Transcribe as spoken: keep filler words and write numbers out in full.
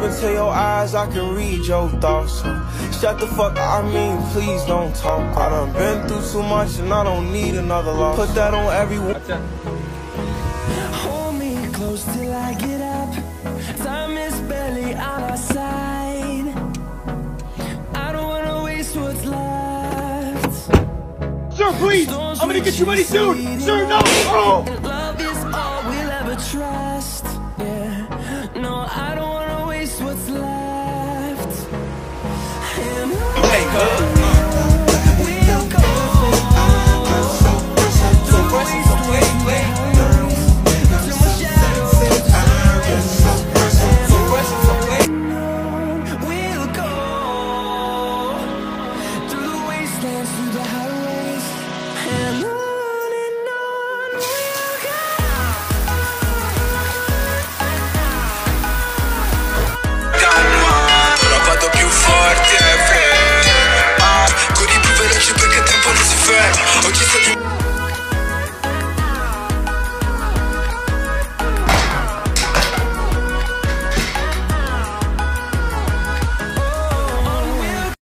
into your eyes, I can read your thoughts. So shut the fuck up, I mean, please don't talk. I done been through too much and I don't need another loss. Put that on everyone. Hold me close till I get up. Time is barely on our side. I don't wanna waste what's left. Sir, please! I'm gonna get you money soon! Sir, no! Oh! And love is all we'll ever trust. Yeah. No, I don't wanna waste what's left. And Hey, cuz.